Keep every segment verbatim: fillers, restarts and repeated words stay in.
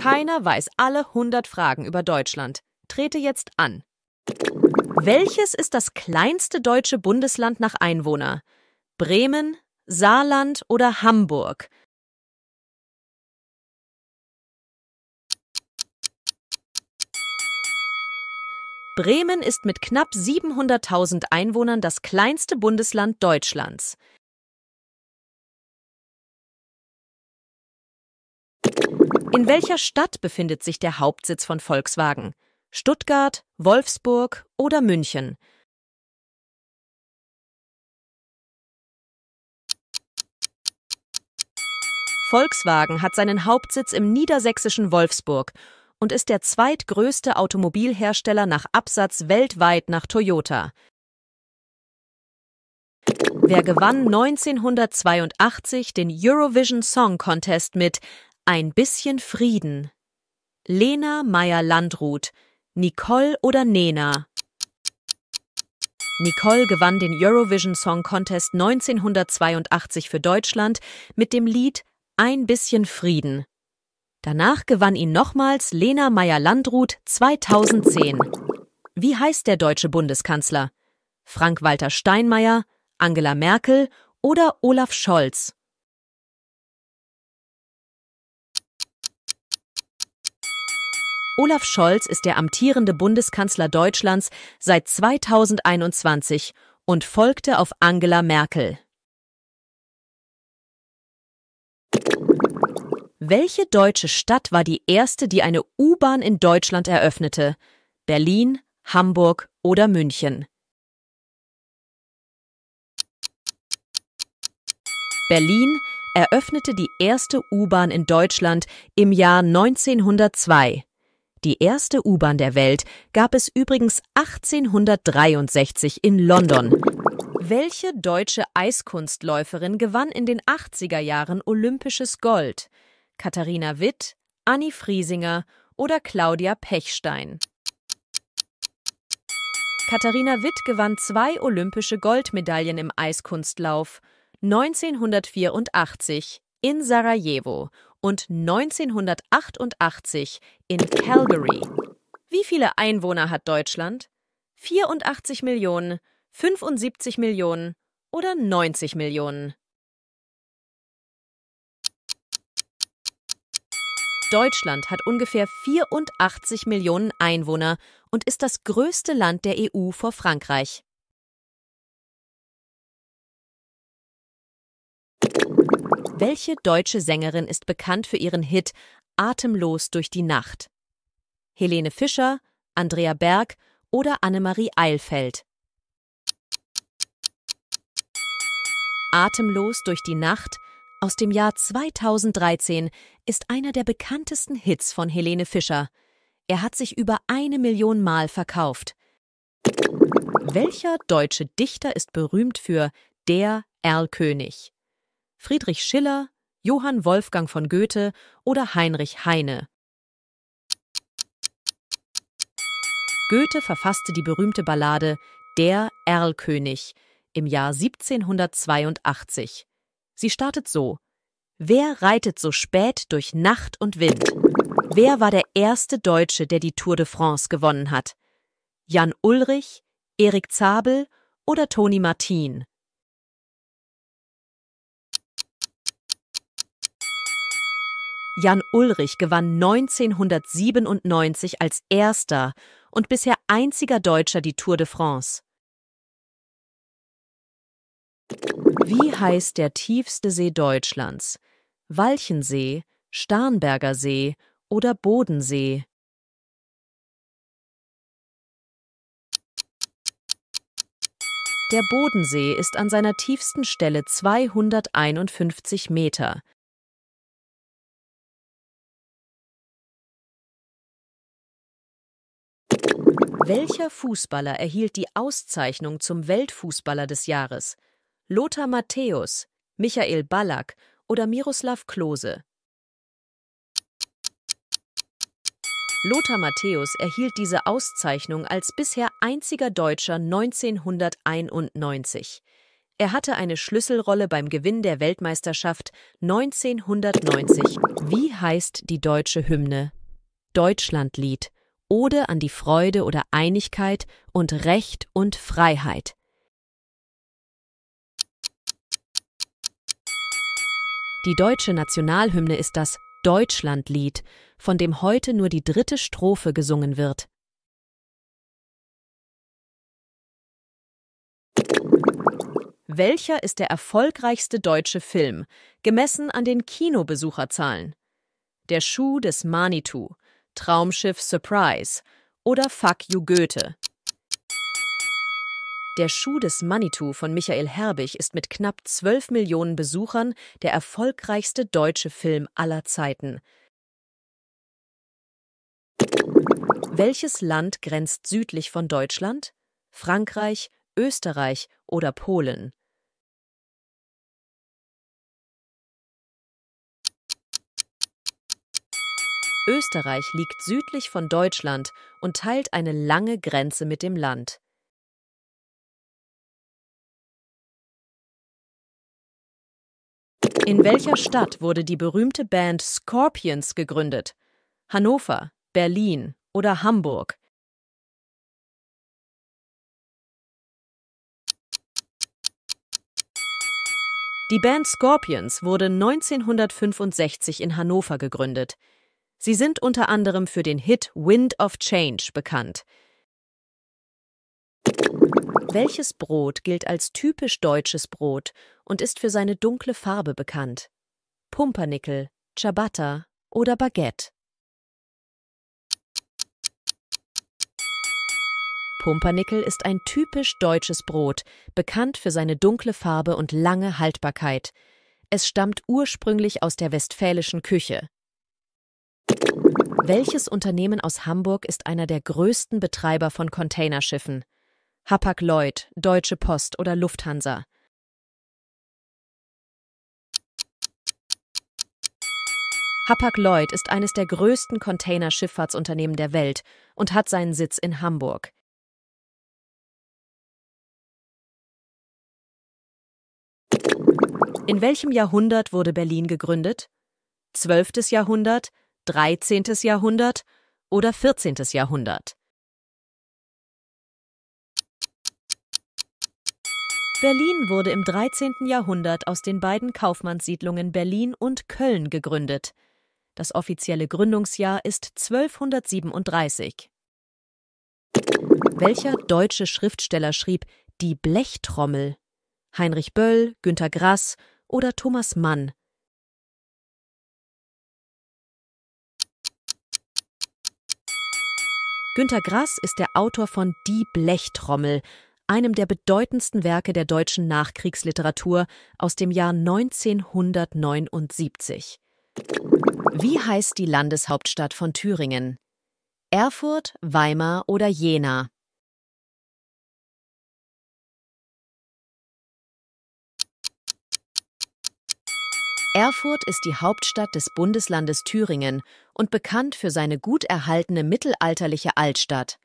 Keiner weiß alle hundert Fragen über Deutschland. Trete jetzt an. Welches ist das kleinste deutsche Bundesland nach Einwohner? Bremen, Saarland oder Hamburg? Bremen ist mit knapp siebenhunderttausend Einwohnern das kleinste Bundesland Deutschlands. In welcher Stadt befindet sich der Hauptsitz von Volkswagen? Stuttgart, Wolfsburg oder München? Volkswagen hat seinen Hauptsitz im niedersächsischen Wolfsburg und ist der zweitgrößte Automobilhersteller nach Absatz weltweit nach Toyota. Wer gewann neunzehnhundertzweiundachtzig den Eurovision Song Contest mit Ein bisschen Frieden? Lena Meyer-Landrut, Nicole oder Nena? Nicole gewann den Eurovision Song Contest neunzehnhundertzweiundachtzig für Deutschland mit dem Lied Ein bisschen Frieden. Danach gewann ihn nochmals Lena Meyer-Landrut zweitausendzehn. Wie heißt der deutsche Bundeskanzler? Frank-Walter Steinmeier, Angela Merkel oder Olaf Scholz? Olaf Scholz ist der amtierende Bundeskanzler Deutschlands seit zweitausendeinundzwanzig und folgte auf Angela Merkel. Welche deutsche Stadt war die erste, die eine U-Bahn in Deutschland eröffnete? Berlin, Hamburg oder München? Berlin eröffnete die erste U-Bahn in Deutschland im Jahr neunzehnhundertzwei. Die erste U-Bahn der Welt gab es übrigens achtzehnhundertdreiundsechzig in London. Welche deutsche Eiskunstläuferin gewann in den achtziger Jahren olympisches Gold? Katharina Witt, Anni Friesinger oder Claudia Pechstein? Katharina Witt gewann zwei olympische Goldmedaillen im Eiskunstlauf, neunzehnhundertvierundachtzig in Sarajevo und neunzehnhundertachtundachtzig in Calgary. Wie viele Einwohner hat Deutschland? vierundachtzig Millionen, fünfundsiebzig Millionen oder neunzig Millionen? Deutschland hat ungefähr vierundachtzig Millionen Einwohner und ist das größte Land der E U vor Frankreich. Welche deutsche Sängerin ist bekannt für ihren Hit Atemlos durch die Nacht? Helene Fischer, Andrea Berg oder Annemarie Eilfeld? Atemlos durch die Nacht aus dem Jahr zweitausenddreizehn ist einer der bekanntesten Hits von Helene Fischer. Er hat sich über eine Million Mal verkauft. Welcher deutsche Dichter ist berühmt für Der Erlkönig? Friedrich Schiller, Johann Wolfgang von Goethe oder Heinrich Heine? Goethe verfasste die berühmte Ballade Der Erlkönig im Jahr siebzehnhundertzweiundachtzig. Sie startet so: Wer reitet so spät durch Nacht und Wind? Wer war der erste Deutsche, der die Tour de France gewonnen hat? Jan Ullrich, Erik Zabel oder Toni Martin? Jan Ullrich gewann neunzehnhundertsiebenundneunzig als erster und bisher einziger Deutscher die Tour de France. Wie heißt der tiefste See Deutschlands? Walchensee, Starnberger See oder Bodensee? Der Bodensee ist an seiner tiefsten Stelle zweihunderteinundfünfzig Meter. Welcher Fußballer erhielt die Auszeichnung zum Weltfußballer des Jahres? Lothar Matthäus, Michael Ballack oder Miroslav Klose? Lothar Matthäus erhielt diese Auszeichnung als bisher einziger Deutscher neunzehnhunderteinundneunzig. Er hatte eine Schlüsselrolle beim Gewinn der Weltmeisterschaft neunzehnhundertneunzig. Wie heißt die deutsche Hymne? Deutschlandlied, Ode an die Freude oder Einigkeit und Recht und Freiheit. Die deutsche Nationalhymne ist das Deutschlandlied, von dem heute nur die dritte Strophe gesungen wird. Welcher ist der erfolgreichste deutsche Film, gemessen an den Kinobesucherzahlen? Der Schuh des Manitou, Traumschiff Surprise oder Fuck you Goethe? Der Schuh des Manitou von Michael Herbig ist mit knapp zwölf Millionen Besuchern der erfolgreichste deutsche Film aller Zeiten. Welches Land grenzt südlich von Deutschland? Frankreich, Österreich oder Polen? Österreich liegt südlich von Deutschland und teilt eine lange Grenze mit dem Land. In welcher Stadt wurde die berühmte Band Scorpions gegründet? Hannover, Berlin oder Hamburg? Die Band Scorpions wurde neunzehnhundertfünfundsechzig in Hannover gegründet. Sie sind unter anderem für den Hit Wind of Change bekannt. Welches Brot gilt als typisch deutsches Brot und ist für seine dunkle Farbe bekannt? Pumpernickel, Ciabatta oder Baguette? Pumpernickel ist ein typisch deutsches Brot, bekannt für seine dunkle Farbe und lange Haltbarkeit. Es stammt ursprünglich aus der westfälischen Küche. Welches Unternehmen aus Hamburg ist einer der größten Betreiber von Containerschiffen? Hapag-Lloyd, Deutsche Post oder Lufthansa? Hapag-Lloyd ist eines der größten Containerschifffahrtsunternehmen der Welt und hat seinen Sitz in Hamburg. In welchem Jahrhundert wurde Berlin gegründet? Zwölftes Jahrhundert, dreizehntes Jahrhundert oder vierzehntes Jahrhundert? Berlin wurde im dreizehnten Jahrhundert aus den beiden Kaufmannssiedlungen Berlin und Köln gegründet. Das offizielle Gründungsjahr ist zwölfhundertsiebenunddreißig. Welcher deutsche Schriftsteller schrieb Die Blechtrommel? Heinrich Böll, Günter Grass oder Thomas Mann? Günter Grass ist der Autor von Die Blechtrommel, einem der bedeutendsten Werke der deutschen Nachkriegsliteratur aus dem Jahr neunzehnhundertneunundsiebzig. Wie heißt die Landeshauptstadt von Thüringen? Erfurt, Weimar oder Jena? Erfurt ist die Hauptstadt des Bundeslandes Thüringen und bekannt für seine gut erhaltene mittelalterliche Altstadt.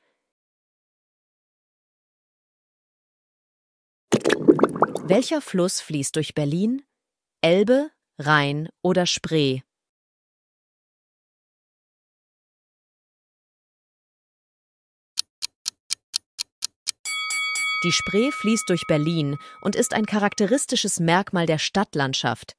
Welcher Fluss fließt durch Berlin? Elbe, Rhein oder Spree? Die Spree fließt durch Berlin und ist ein charakteristisches Merkmal der Stadtlandschaft.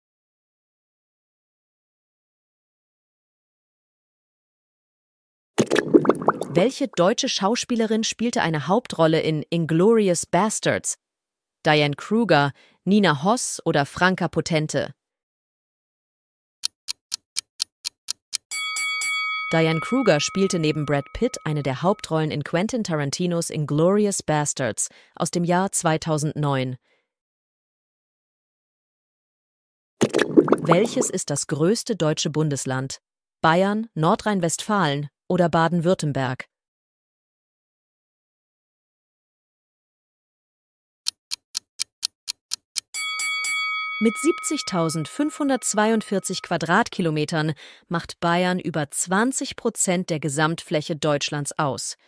Welche deutsche Schauspielerin spielte eine Hauptrolle in Inglourious Basterds? Diane Kruger, Nina Hoss oder Franka Potente? Diane Kruger spielte neben Brad Pitt eine der Hauptrollen in Quentin Tarantinos Inglourious Basterds aus dem Jahr zweitausendneun. Welches ist das größte deutsche Bundesland? Bayern, Nordrhein-Westfalen oder Baden-Württemberg? Mit siebzigtausendfünfhundertzweiundvierzig Quadratkilometern macht Bayern über zwanzig Prozent der Gesamtfläche Deutschlands aus.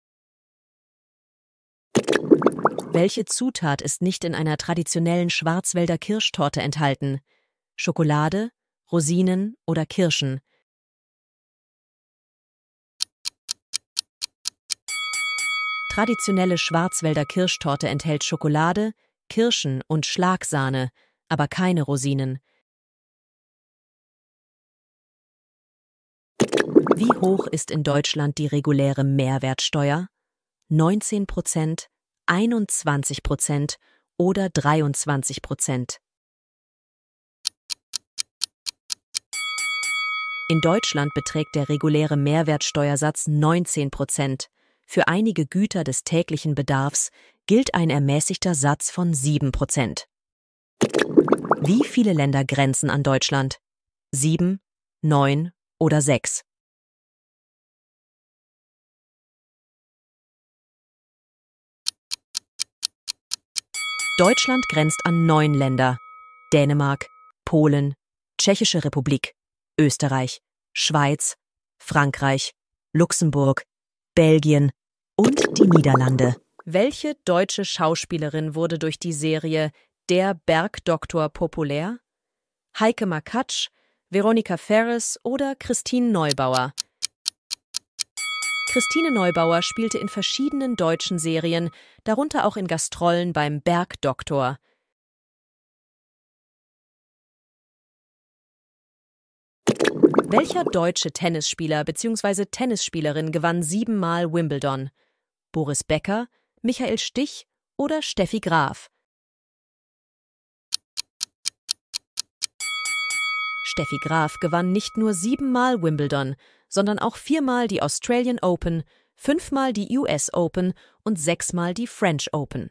Welche Zutat ist nicht in einer traditionellen Schwarzwälder Kirschtorte enthalten? Schokolade, Rosinen oder Kirschen? traditionelle Schwarzwälder Kirschtorte enthält Schokolade, Kirschen und Schlagsahne, aber keine Rosinen. Wie hoch ist in Deutschland die reguläre Mehrwertsteuer? neunzehn Prozent, einundzwanzig Prozent oder dreiundzwanzig Prozent? In Deutschland beträgt der reguläre Mehrwertsteuersatz neunzehn Prozent. Für einige Güter des täglichen Bedarfs gilt ein ermäßigter Satz von sieben Prozent. Wie viele Länder grenzen an Deutschland? Sieben, neun oder sechs? Deutschland grenzt an neun Länder: Dänemark, Polen, Tschechische Republik, Österreich, Schweiz, Frankreich, Luxemburg, Belgien und die Niederlande. Welche deutsche Schauspielerin wurde durch die Serie Der Bergdoktor populär? Heike Makatsch, Veronika Ferres oder Christine Neubauer? Christine Neubauer spielte in verschiedenen deutschen Serien, darunter auch in Gastrollen beim Bergdoktor. Welcher deutsche Tennisspieler bzw. Tennisspielerin gewann siebenmal Wimbledon? Boris Becker, Michael Stich oder Steffi Graf? Steffi Graf gewann nicht nur siebenmal Wimbledon, sondern auch viermal die Australian Open, fünfmal die U S Open und sechsmal die French Open.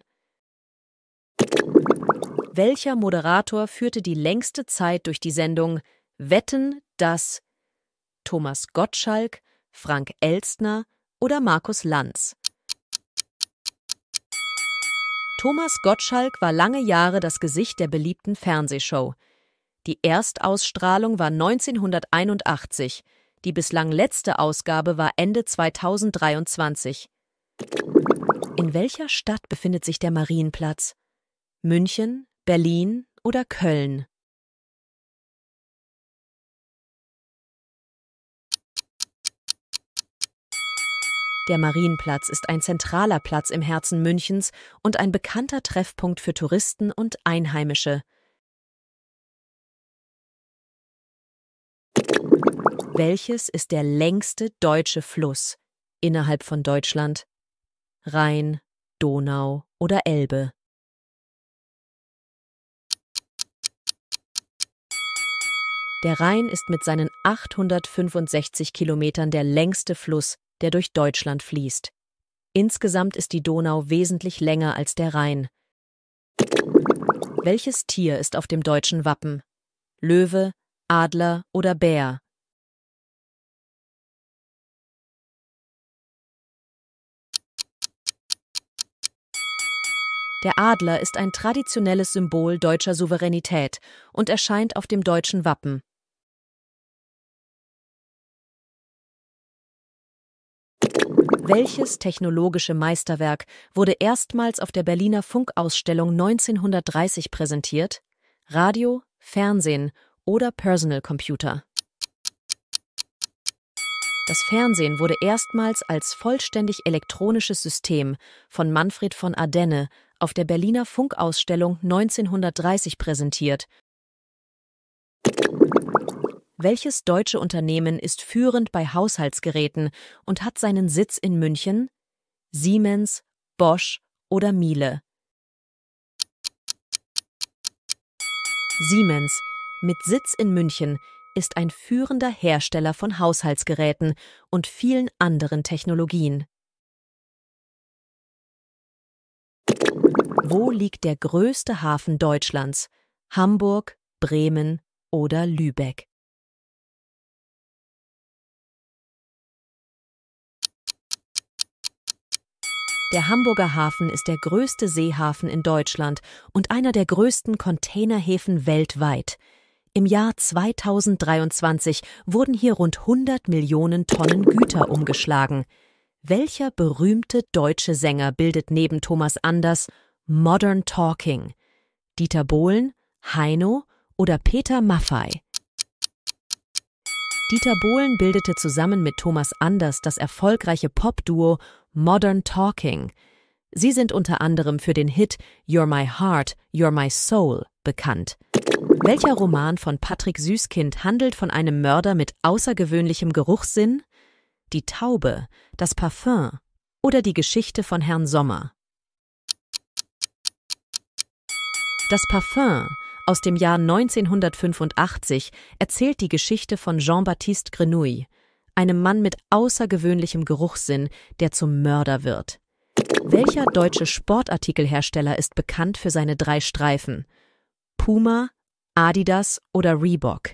Welcher Moderator führte die längste Zeit durch die Sendung Wetten, dass? Thomas Gottschalk, Frank Elstner oder Markus Lanz? Thomas Gottschalk war lange Jahre das Gesicht der beliebten Fernsehshow. Die Erstausstrahlung war neunzehnhunderteinundachtzig, die bislang letzte Ausgabe war Ende zweitausenddreiundzwanzig. In welcher Stadt befindet sich der Marienplatz? München, Berlin oder Köln? Der Marienplatz ist ein zentraler Platz im Herzen Münchens und ein bekannter Treffpunkt für Touristen und Einheimische. Welches ist der längste deutsche Fluss innerhalb von Deutschland? Rhein, Donau oder Elbe? Der Rhein ist mit seinen achthundertfünfundsechzig Kilometern der längste Fluss, der durch Deutschland fließt. Insgesamt ist die Donau wesentlich länger als der Rhein. Welches Tier ist auf dem deutschen Wappen? Löwe, Adler oder Bär? Der Adler ist ein traditionelles Symbol deutscher Souveränität und erscheint auf dem deutschen Wappen. Welches technologische Meisterwerk wurde erstmals auf der Berliner Funkausstellung neunzehnhundertdreißig präsentiert? Radio, Fernsehen oder Personal Computer? Das Fernsehen wurde erstmals als vollständig elektronisches System von Manfred von Ardenne auf der Berliner Funkausstellung neunzehnhundertdreißig präsentiert. Welches deutsche Unternehmen ist führend bei Haushaltsgeräten und hat seinen Sitz in München? Siemens, Bosch oder Miele? Siemens, mit Sitz in München, ist ein führender Hersteller von Haushaltsgeräten und vielen anderen Technologien. Wo liegt der größte Hafen Deutschlands? Hamburg, Bremen oder Lübeck? Der Hamburger Hafen ist der größte Seehafen in Deutschland und einer der größten Containerhäfen weltweit. Im Jahr zweitausenddreiundzwanzig wurden hier rund hundert Millionen Tonnen Güter umgeschlagen. Welcher berühmte deutsche Sänger bildet neben Thomas Anders Modern Talking? Dieter Bohlen, Heino oder Peter Maffay? Dieter Bohlen bildete zusammen mit Thomas Anders das erfolgreiche Popduo Modern Talking. Sie sind unter anderem für den Hit You're My Heart, You're My Soul bekannt. Welcher Roman von Patrick Süßkind handelt von einem Mörder mit außergewöhnlichem Geruchssinn? Die Taube, das Parfüm oder die Geschichte von Herrn Sommer? Das Parfüm aus dem Jahr neunzehnhundertfünfundachtzig erzählt die Geschichte von Jean-Baptiste Grenouille, einem Mann mit außergewöhnlichem Geruchssinn, der zum Mörder wird. Welcher deutsche Sportartikelhersteller ist bekannt für seine drei Streifen? Puma, Adidas oder Reebok?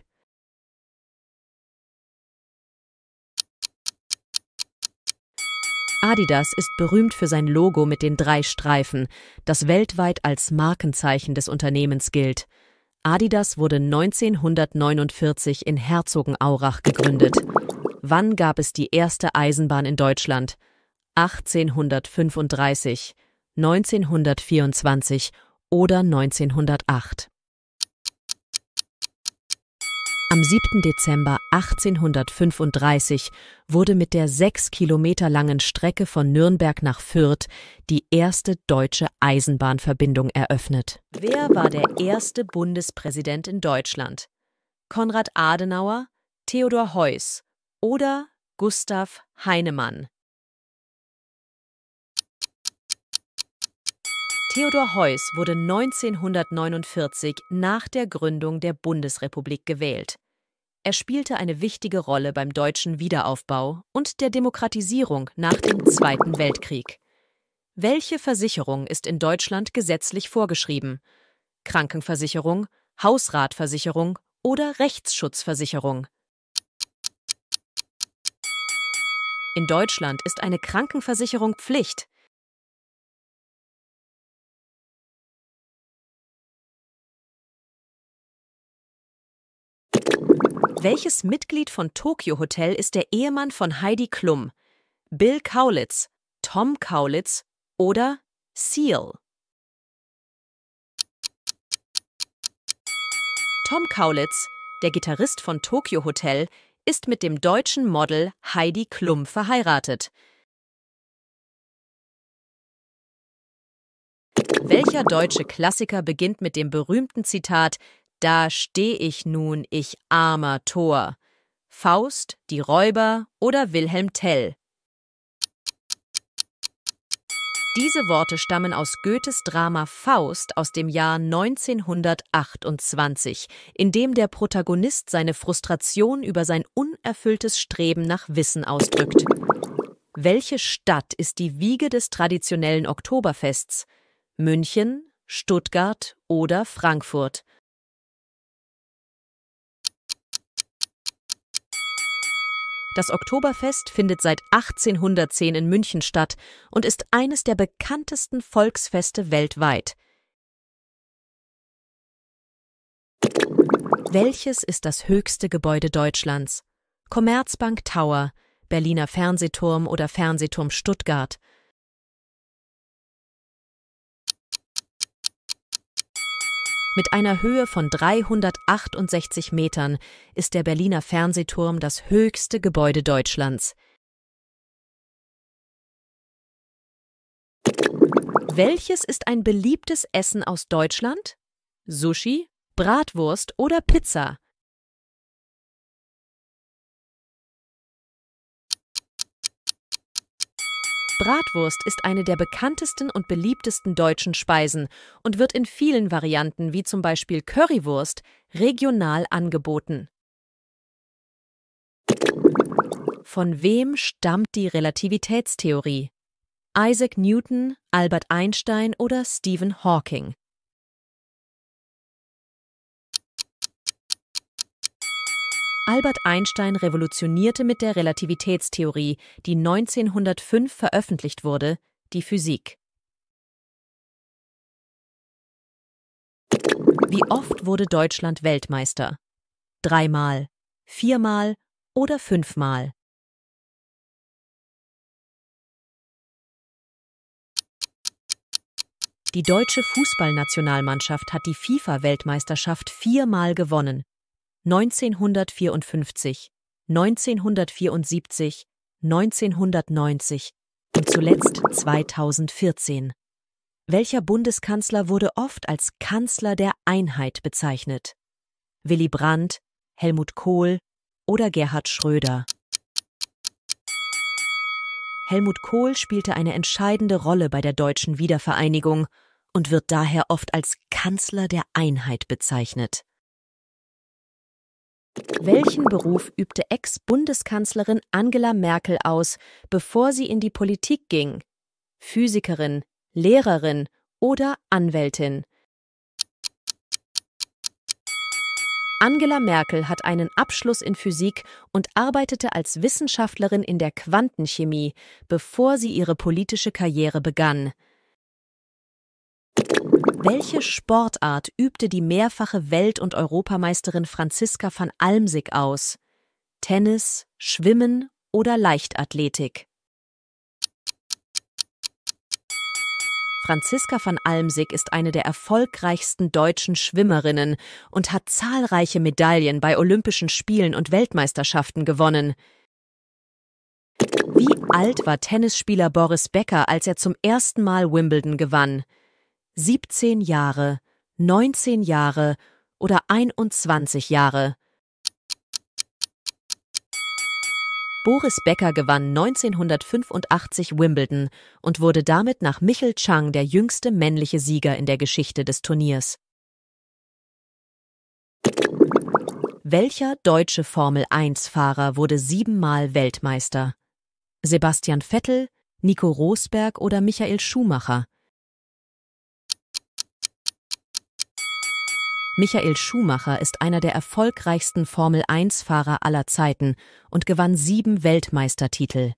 Adidas ist berühmt für sein Logo mit den drei Streifen, das weltweit als Markenzeichen des Unternehmens gilt. Adidas wurde neunzehnhundertneunundvierzig in Herzogenaurach gegründet. Wann gab es die erste Eisenbahn in Deutschland? achtzehnhundertfünfunddreißig, neunzehnhundertvierundzwanzig oder neunzehnhundertacht? Am siebten Dezember achtzehnhundertfünfunddreißig wurde mit der sechs Kilometer langen Strecke von Nürnberg nach Fürth die erste deutsche Eisenbahnverbindung eröffnet. Wer war der erste Bundespräsident in Deutschland? Konrad Adenauer, Theodor Heuss oder Gustav Heinemann? Theodor Heuss wurde neunzehnhundertneunundvierzig nach der Gründung der Bundesrepublik gewählt. Er spielte eine wichtige Rolle beim deutschen Wiederaufbau und der Demokratisierung nach dem Zweiten Weltkrieg. Welche Versicherung ist in Deutschland gesetzlich vorgeschrieben? Krankenversicherung, Hausratversicherung oder Rechtsschutzversicherung? In Deutschland ist eine Krankenversicherung Pflicht. Welches Mitglied von Tokyo Hotel ist der Ehemann von Heidi Klum? Bill Kaulitz, Tom Kaulitz oder Seal? Tom Kaulitz, der Gitarrist von Tokyo Hotel, ist mit dem deutschen Model Heidi Klum verheiratet. Welcher deutsche Klassiker beginnt mit dem berühmten Zitat „Da steh ich nun, ich armer Tor"? Faust, die Räuber oder Wilhelm Tell? Diese Worte stammen aus Goethes Drama Faust aus dem Jahr neunzehnhundertachtundzwanzig, in dem der Protagonist seine Frustration über sein unerfülltes Streben nach Wissen ausdrückt. Welche Stadt ist die Wiege des traditionellen Oktoberfests? München, Stuttgart oder Frankfurt? Das Oktoberfest findet seit achtzehnhundertzehn in München statt und ist eines der bekanntesten Volksfeste weltweit. Welches ist das höchste Gebäude Deutschlands? Commerzbank Tower, Berliner Fernsehturm oder Fernsehturm Stuttgart? Mit einer Höhe von dreihundertachtundsechzig Metern ist der Berliner Fernsehturm das höchste Gebäude Deutschlands. Welches ist ein beliebtes Essen aus Deutschland? Sushi, Bratwurst oder Pizza? Bratwurst ist eine der bekanntesten und beliebtesten deutschen Speisen und wird in vielen Varianten, wie zum Beispiel Currywurst, regional angeboten. Von wem stammt die Relativitätstheorie? Isaac Newton, Albert Einstein oder Stephen Hawking? Albert Einstein revolutionierte mit der Relativitätstheorie, die neunzehnhundertfünf veröffentlicht wurde, die Physik. Wie oft wurde Deutschland Weltmeister? Dreimal, viermal oder fünfmal? Die deutsche Fußballnationalmannschaft hat die FIFA-Weltmeisterschaft viermal gewonnen. neunzehnhundertvierundfünfzig, neunzehnhundertvierundsiebzig, neunzehnhundertneunzig und zuletzt zweitausendvierzehn. Welcher Bundeskanzler wurde oft als Kanzler der Einheit bezeichnet? Willy Brandt, Helmut Kohl oder Gerhard Schröder? Helmut Kohl spielte eine entscheidende Rolle bei der deutschen Wiedervereinigung und wird daher oft als Kanzler der Einheit bezeichnet. Welchen Beruf übte Ex-Bundeskanzlerin Angela Merkel aus, bevor sie in die Politik ging? Physikerin, Lehrerin oder Anwältin? Angela Merkel hat einen Abschluss in Physik und arbeitete als Wissenschaftlerin in der Quantenchemie, bevor sie ihre politische Karriere begann. Welche Sportart übte die mehrfache Welt- und Europameisterin Franziska van Almsick aus? Tennis, Schwimmen oder Leichtathletik? Franziska van Almsick ist eine der erfolgreichsten deutschen Schwimmerinnen und hat zahlreiche Medaillen bei Olympischen Spielen und Weltmeisterschaften gewonnen. Wie alt war Tennisspieler Boris Becker, als er zum ersten Mal Wimbledon gewann? siebzehn Jahre, neunzehn Jahre oder einundzwanzig Jahre? Boris Becker gewann neunzehnhundertfünfundachtzig Wimbledon und wurde damit nach Michael Chang der jüngste männliche Sieger in der Geschichte des Turniers. Welcher deutsche Formel eins Fahrer wurde siebenmal Weltmeister? Sebastian Vettel, Nico Rosberg oder Michael Schumacher? Michael Schumacher ist einer der erfolgreichsten Formel eins Fahrer aller Zeiten und gewann sieben Weltmeistertitel.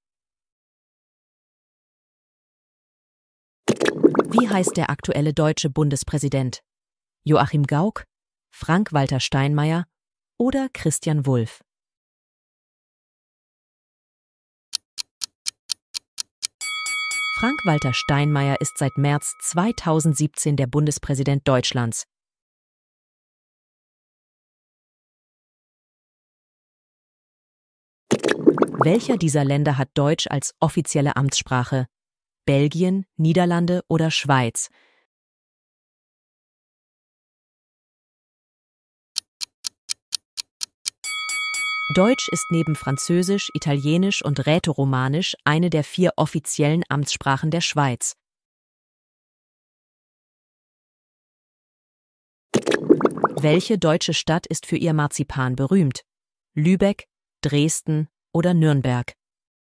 Wie heißt der aktuelle deutsche Bundespräsident? Joachim Gauck, Frank-Walter Steinmeier oder Christian Wulff? Frank-Walter Steinmeier ist seit März zweitausendsiebzehn der Bundespräsident Deutschlands. Welcher dieser Länder hat Deutsch als offizielle Amtssprache? Belgien, Niederlande oder Schweiz? Deutsch ist neben Französisch, Italienisch und Rätoromanisch eine der vier offiziellen Amtssprachen der Schweiz. Welche deutsche Stadt ist für ihr Marzipan berühmt? Lübeck, Dresden oder Nürnberg?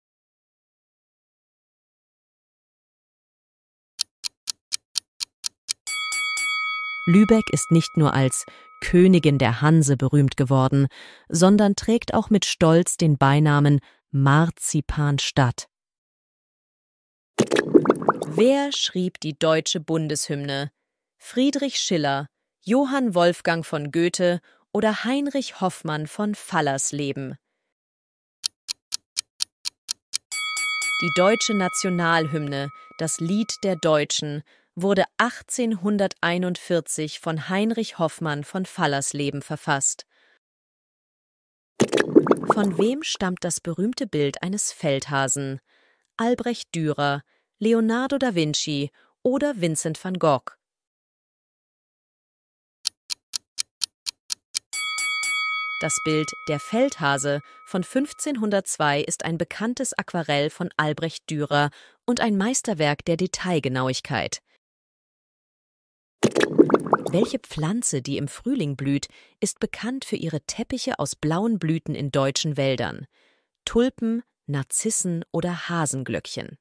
Lübeck ist nicht nur als Königin der Hanse berühmt geworden, sondern trägt auch mit Stolz den Beinamen Marzipanstadt. Wer schrieb die deutsche Bundeshymne? Friedrich Schiller, Johann Wolfgang von Goethe oder Heinrich Hoffmann von Fallersleben? Die deutsche Nationalhymne, das Lied der Deutschen, wurde achtzehnhunderteinundvierzig von Heinrich Hoffmann von Fallersleben verfasst. Von wem stammt das berühmte Bild eines Feldhasen? Albrecht Dürer, Leonardo da Vinci oder Vincent van Gogh? Das Bild Der Feldhase von fünfzehnhundertzwei ist ein bekanntes Aquarell von Albrecht Dürer und ein Meisterwerk der Detailgenauigkeit. Welche Pflanze, die im Frühling blüht, ist bekannt für ihre Teppiche aus blauen Blüten in deutschen Wäldern? Tulpen, Narzissen oder Hasenglöckchen?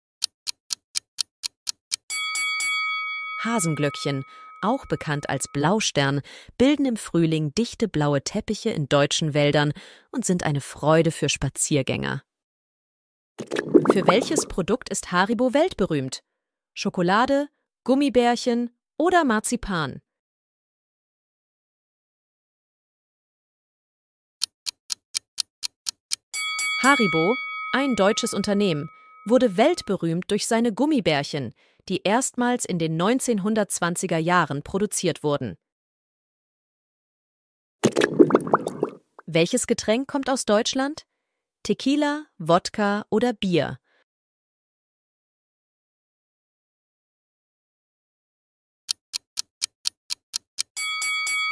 Hasenglöckchen, auch bekannt als Blaustern, bilden im Frühling dichte blaue Teppiche in deutschen Wäldern und sind eine Freude für Spaziergänger. Für welches Produkt ist Haribo weltberühmt? Schokolade, Gummibärchen oder Marzipan? Haribo, ein deutsches Unternehmen, wurde weltberühmt durch seine Gummibärchen, die erstmals in den neunzehnhundertzwanziger Jahren produziert wurden. Welches Getränk kommt aus Deutschland? Tequila, Wodka oder Bier?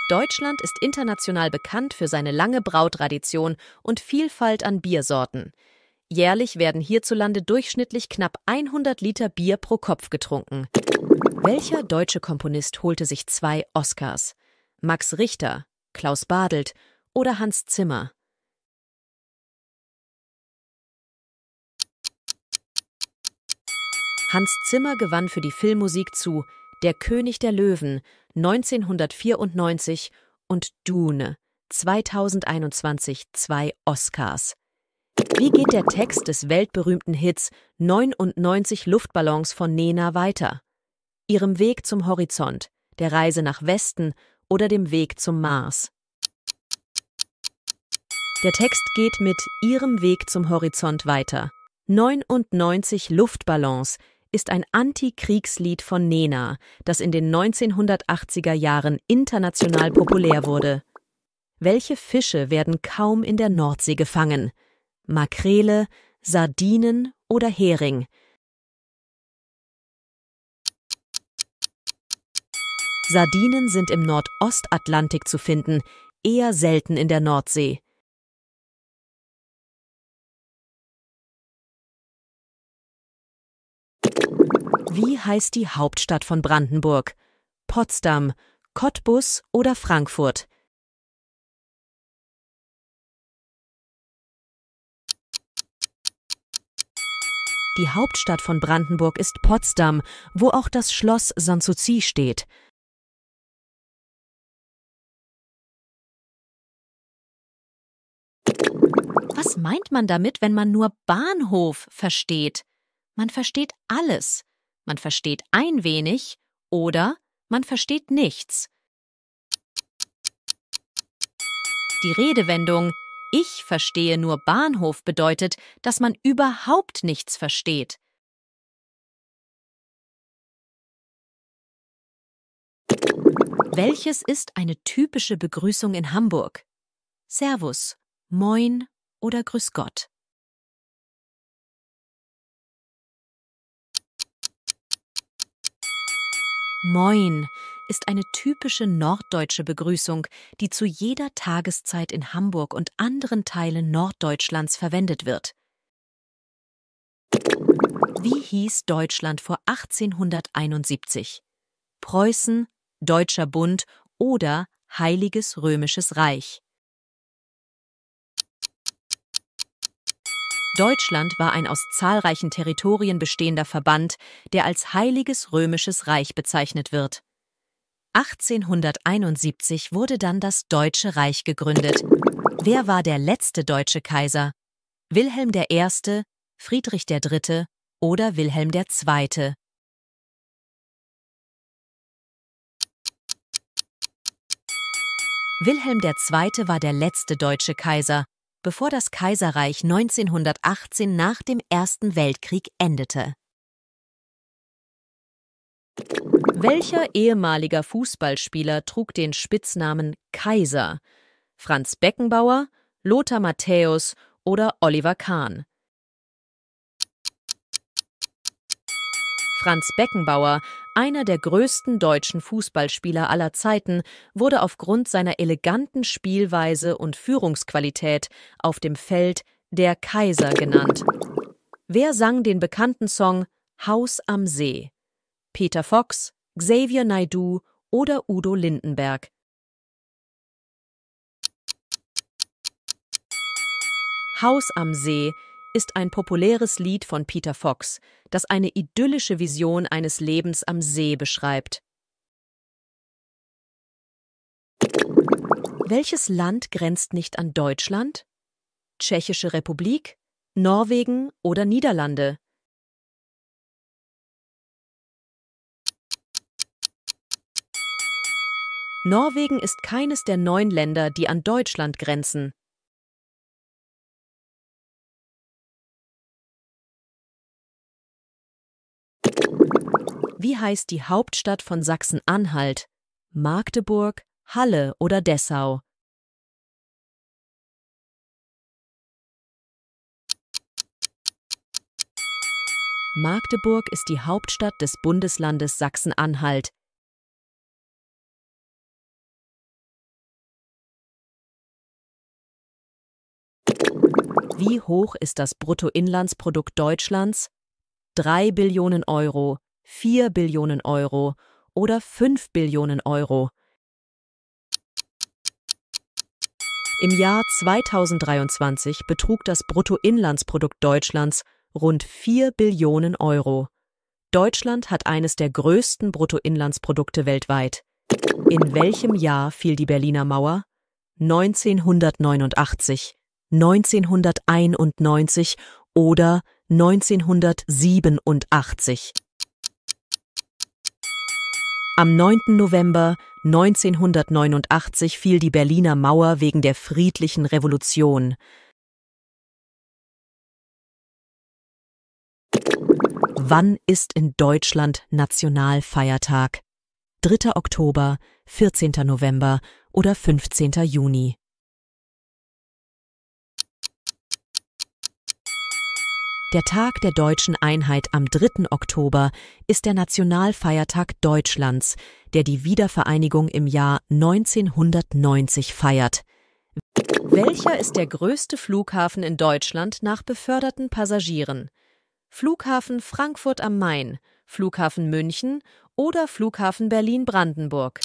Deutschland ist international bekannt für seine lange Brautradition und Vielfalt an Biersorten. Jährlich werden hierzulande durchschnittlich knapp hundert Liter Bier pro Kopf getrunken. Welcher deutsche Komponist holte sich zwei Oscars? Max Richter, Klaus Badelt oder Hans Zimmer? Hans Zimmer gewann für die Filmmusik zu Der König der Löwen neunzehnhundertvierundneunzig und Dune zweitausendeinundzwanzig zwei Oscars. Wie geht der Text des weltberühmten Hits neunundneunzig Luftballons von Nena weiter? Ihrem Weg zum Horizont, der Reise nach Westen oder dem Weg zum Mars? Der Text geht mit Ihrem Weg zum Horizont weiter. neunundneunzig Luftballons ist ein Antikriegslied von Nena, das in den neunzehnhundertachtziger Jahren international populär wurde. Welche Fische werden kaum in der Nordsee gefangen? Makrele, Sardinen oder Hering? Sardinen sind im Nordostatlantik zu finden, eher selten in der Nordsee. Wie heißt die Hauptstadt von Brandenburg? Potsdam, Cottbus oder Frankfurt? Die Hauptstadt von Brandenburg ist Potsdam, wo auch das Schloss Sanssouci steht. Was meint man damit, wenn man nur Bahnhof versteht? Man versteht alles. Man versteht ein wenig oder man versteht nichts. Die Redewendung „Ich verstehe nur Bahnhof“ bedeutet, dass man überhaupt nichts versteht. Welches ist eine typische Begrüßung in Hamburg? Servus, Moin oder Grüß Gott? Moin ist eine typische norddeutsche Begrüßung, die zu jeder Tageszeit in Hamburg und anderen Teilen Norddeutschlands verwendet wird. Wie hieß Deutschland vor achtzehnhunderteinundsiebzig? Preußen, Deutscher Bund oder Heiliges Römisches Reich? Deutschland war ein aus zahlreichen Territorien bestehender Verband, der als Heiliges Römisches Reich bezeichnet wird. achtzehnhunderteinundsiebzig wurde dann das Deutsche Reich gegründet. Wer war der letzte deutsche Kaiser? Wilhelm der Erste, Friedrich der Dritte oder Wilhelm der Zweite? Wilhelm der Zweite war der letzte deutsche Kaiser, bevor das Kaiserreich neunzehnhundertachtzehn nach dem Ersten Weltkrieg endete. Welcher ehemaliger Fußballspieler trug den Spitznamen Kaiser? Franz Beckenbauer, Lothar Matthäus oder Oliver Kahn? Franz Beckenbauer, einer der größten deutschen Fußballspieler aller Zeiten, wurde aufgrund seiner eleganten Spielweise und Führungsqualität auf dem Feld der Kaiser genannt. Wer sang den bekannten Song Haus am See? Peter Fox, Xavier Naidoo oder Udo Lindenberg? Haus am See ist ein populäres Lied von Peter Fox, das eine idyllische Vision eines Lebens am See beschreibt. Welches Land grenzt nicht an Deutschland? Tschechische Republik, Norwegen oder Niederlande? Norwegen ist keines der neun Länder, die an Deutschland grenzen. Wie heißt die Hauptstadt von Sachsen-Anhalt? Magdeburg, Halle oder Dessau? Magdeburg ist die Hauptstadt des Bundeslandes Sachsen-Anhalt. Wie hoch ist das Bruttoinlandsprodukt Deutschlands? Drei Billionen Euro, vier Billionen Euro oder fünf Billionen Euro? Im Jahr zweitausenddreiundzwanzig betrug das Bruttoinlandsprodukt Deutschlands rund vier Billionen Euro. Deutschland hat eines der größten Bruttoinlandsprodukte weltweit. In welchem Jahr fiel die Berliner Mauer? neunzehnhundertneunundachtzig, neunzehnhunderteinundneunzig oder neunzehnhundertsiebenundachtzig. Am neunten November neunzehnhundertneunundachtzig fiel die Berliner Mauer wegen der friedlichen Revolution. Wann ist in Deutschland Nationalfeiertag? dritter Oktober, vierzehnter November oder fünfzehnter Juni? Der Tag der deutschen Einheit am dritten Oktober ist der Nationalfeiertag Deutschlands, der die Wiedervereinigung im Jahr neunzehnhundertneunzig feiert. Welcher ist der größte Flughafen in Deutschland nach beförderten Passagieren? Flughafen Frankfurt am Main, Flughafen München oder Flughafen Berlin-Brandenburg?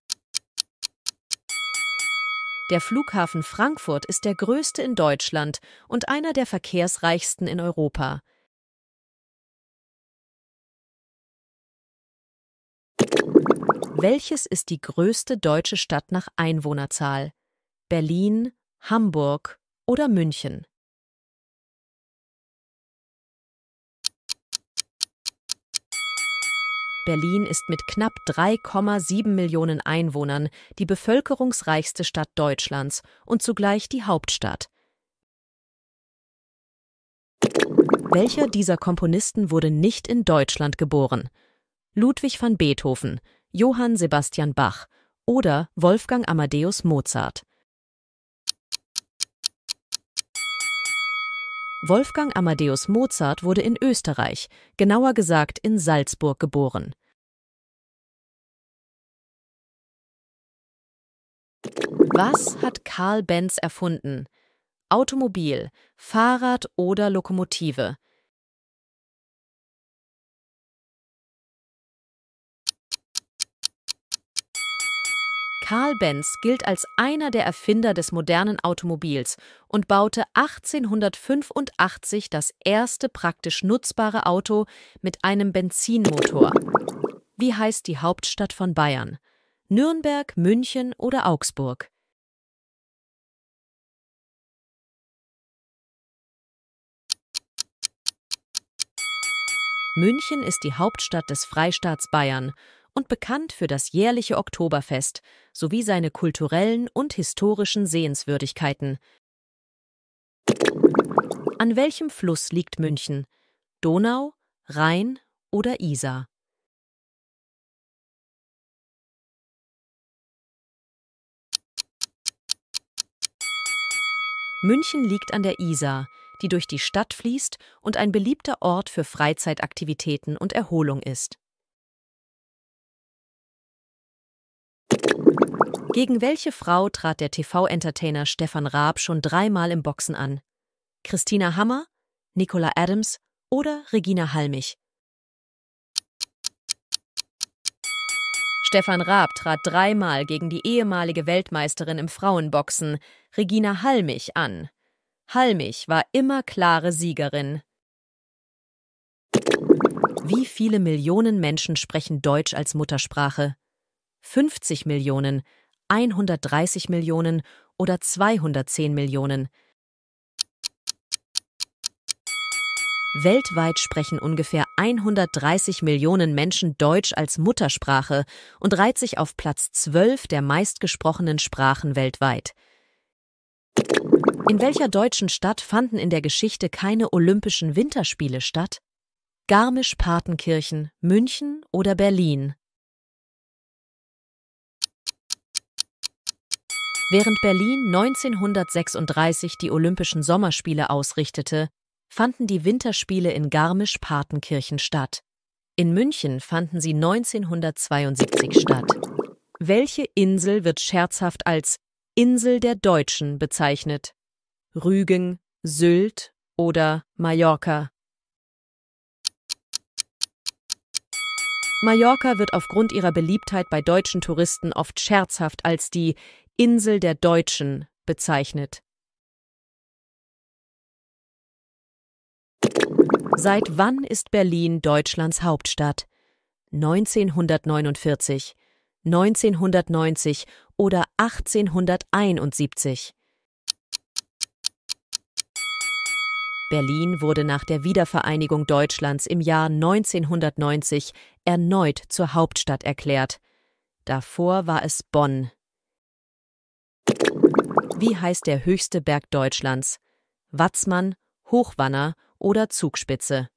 Der Flughafen Frankfurt ist der größte in Deutschland und einer der verkehrsreichsten in Europa. Welches ist die größte deutsche Stadt nach Einwohnerzahl? Berlin, Hamburg oder München? Berlin ist mit knapp drei Komma sieben Millionen Einwohnern die bevölkerungsreichste Stadt Deutschlands und zugleich die Hauptstadt. Welcher dieser Komponisten wurde nicht in Deutschland geboren? Ludwig van Beethoven, Johann Sebastian Bach oder Wolfgang Amadeus Mozart? Wolfgang Amadeus Mozart wurde in Österreich, genauer gesagt in Salzburg, geboren. Was hat Carl Benz erfunden? Automobil, Fahrrad oder Lokomotive? Carl Benz gilt als einer der Erfinder des modernen Automobils und baute achtzehnhundertfünfundachtzig das erste praktisch nutzbare Auto mit einem Benzinmotor. Wie heißt die Hauptstadt von Bayern? Nürnberg, München oder Augsburg? München ist die Hauptstadt des Freistaats Bayern und bekannt für das jährliche Oktoberfest sowie seine kulturellen und historischen Sehenswürdigkeiten. An welchem Fluss liegt München? Donau, Rhein oder Isar? München liegt an der Isar, die durch die Stadt fließt und ein beliebter Ort für Freizeitaktivitäten und Erholung ist. Gegen welche Frau trat der T V-Entertainer Stefan Raab schon dreimal im Boxen an? Christina Hammer, Nicola Adams oder Regina Halmich? Stefan Raab trat dreimal gegen die ehemalige Weltmeisterin im Frauenboxen, Regina Halmich, an. Halmich war immer klare Siegerin. Wie viele Millionen Menschen sprechen Deutsch als Muttersprache? fünfzig Millionen, hundertdreißig Millionen oder zweihundertzehn Millionen? Weltweit sprechen ungefähr hundertdreißig Millionen Menschen Deutsch als Muttersprache und reiht sich auf Platz zwölf der meistgesprochenen Sprachen weltweit. In welcher deutschen Stadt fanden in der Geschichte keine Olympischen Winterspiele statt? Garmisch-Partenkirchen, München oder Berlin? Während Berlin neunzehnhundertsechsunddreißig die Olympischen Sommerspiele ausrichtete, fanden die Winterspiele in Garmisch-Partenkirchen statt. In München fanden sie neunzehnhundertzweiundsiebzig statt. Welche Insel wird scherzhaft als Insel der Deutschen bezeichnet? Rügen, Sylt oder Mallorca? Mallorca wird aufgrund ihrer Beliebtheit bei deutschen Touristen oft scherzhaft als die Insel der Deutschen bezeichnet. Seit wann ist Berlin Deutschlands Hauptstadt? neunzehnhundertneunundvierzig, neunzehnhundertneunzig oder achtzehnhunderteinundsiebzig? Berlin wurde nach der Wiedervereinigung Deutschlands im Jahr neunzehnhundertneunzig erneut zur Hauptstadt erklärt. Davor war es Bonn. Wie heißt der höchste Berg Deutschlands? Watzmann, Hochwanner oder Zugspitze?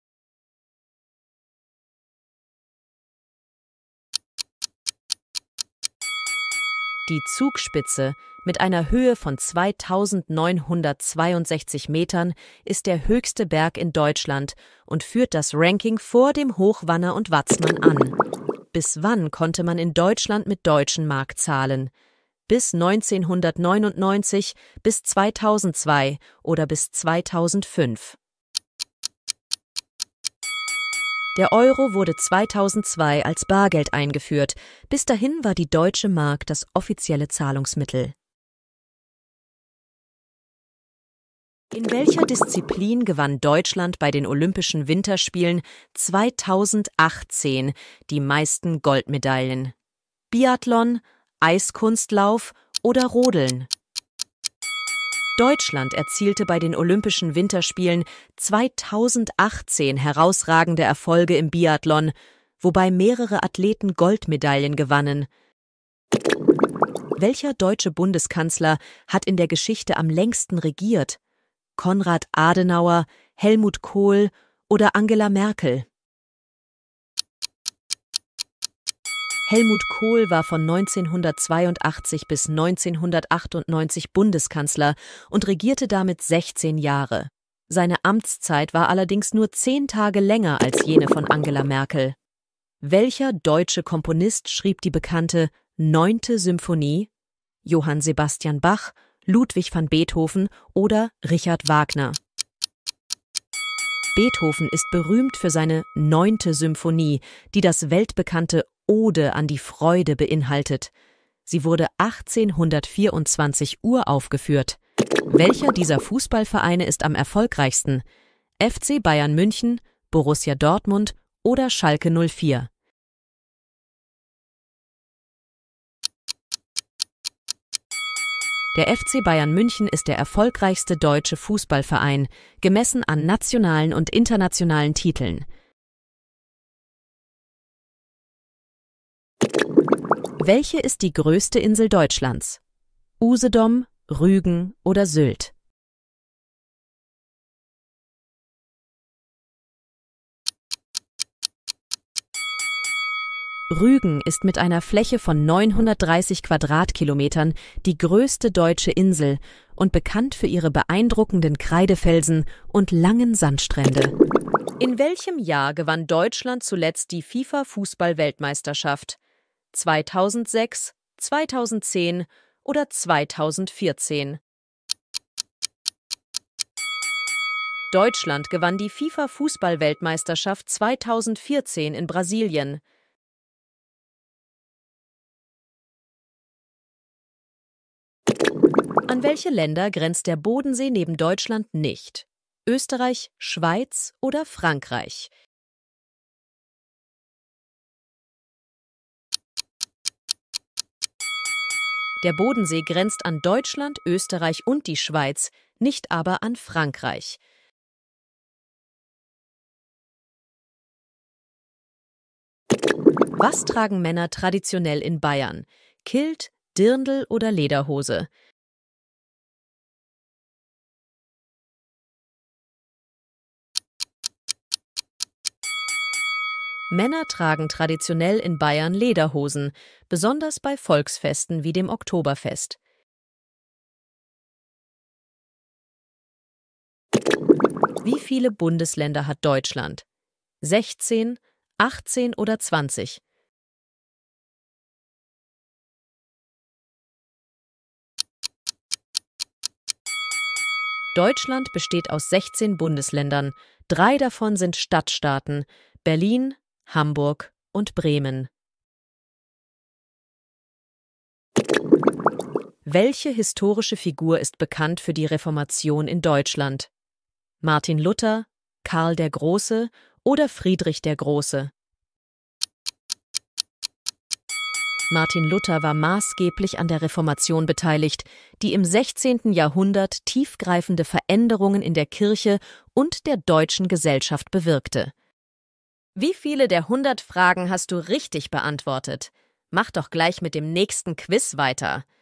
Die Zugspitze mit einer Höhe von zweitausendneunhundertzweiundsechzig Metern ist der höchste Berg in Deutschland und führt das Ranking vor dem Hochwanner und Watzmann an. Bis wann konnte man in Deutschland mit deutschen Mark zahlen? Bis neunzehnhundertneunundneunzig, bis zweitausendzwei oder bis zweitausendfünf? Der Euro wurde zweitausendzwei als Bargeld eingeführt. Bis dahin war die deutsche Mark das offizielle Zahlungsmittel. In welcher Disziplin gewann Deutschland bei den Olympischen Winterspielen zweitausendachtzehn die meisten Goldmedaillen? Biathlon, Eiskunstlauf oder Rodeln? Deutschland erzielte bei den Olympischen Winterspielen zweitausendachtzehn herausragende Erfolge im Biathlon, wobei mehrere Athleten Goldmedaillen gewannen. Welcher deutsche Bundeskanzler hat in der Geschichte am längsten regiert? Konrad Adenauer, Helmut Kohl oder Angela Merkel? Helmut Kohl war von neunzehnhundertzweiundachtzig bis neunzehnhundertachtundneunzig Bundeskanzler und regierte damit sechzehn Jahre. Seine Amtszeit war allerdings nur zehn Tage länger als jene von Angela Merkel. Welcher deutsche Komponist schrieb die bekannte Neunte Symphonie? Johann Sebastian Bach, Ludwig van Beethoven oder Richard Wagner? Beethoven ist berühmt für seine Neunte Symphonie, die das weltbekannte Ode an die Freude beinhaltet. Sie wurde achtzehnhundertvierundzwanzig uraufgeführt. Welcher dieser Fußballvereine ist am erfolgreichsten? F C Bayern München, Borussia Dortmund oder Schalke null vier? Der F C Bayern München ist der erfolgreichste deutsche Fußballverein, gemessen an nationalen und internationalen Titeln. Welche ist die größte Insel Deutschlands? Usedom, Rügen oder Sylt? Rügen ist mit einer Fläche von neunhundertdreißig Quadratkilometern die größte deutsche Insel und bekannt für ihre beeindruckenden Kreidefelsen und langen Sandstrände. In welchem Jahr gewann Deutschland zuletzt die FIFA-Fußball-Weltmeisterschaft? zweitausendsechs, zweitausendzehn oder zweitausendvierzehn? Deutschland gewann die FIFA-Fußball-Weltmeisterschaft zweitausendvierzehn in Brasilien. An welche Länder grenzt der Bodensee neben Deutschland nicht? Österreich, Schweiz oder Frankreich? Der Bodensee grenzt an Deutschland, Österreich und die Schweiz, nicht aber an Frankreich. Was tragen Männer traditionell in Bayern? Kilt, Dirndl oder Lederhose? Männer tragen traditionell in Bayern Lederhosen, besonders bei Volksfesten wie dem Oktoberfest. Wie viele Bundesländer hat Deutschland? sechzehn, achtzehn oder zwanzig? Deutschland besteht aus sechzehn Bundesländern, drei davon sind Stadtstaaten: Berlin, Hamburg und Bremen. Welche historische Figur ist bekannt für die Reformation in Deutschland? Martin Luther, Karl der Große oder Friedrich der Große? Martin Luther war maßgeblich an der Reformation beteiligt, die im sechzehnten Jahrhundert tiefgreifende Veränderungen in der Kirche und der deutschen Gesellschaft bewirkte. Wie viele der hundert Fragen hast du richtig beantwortet? Mach doch gleich mit dem nächsten Quiz weiter.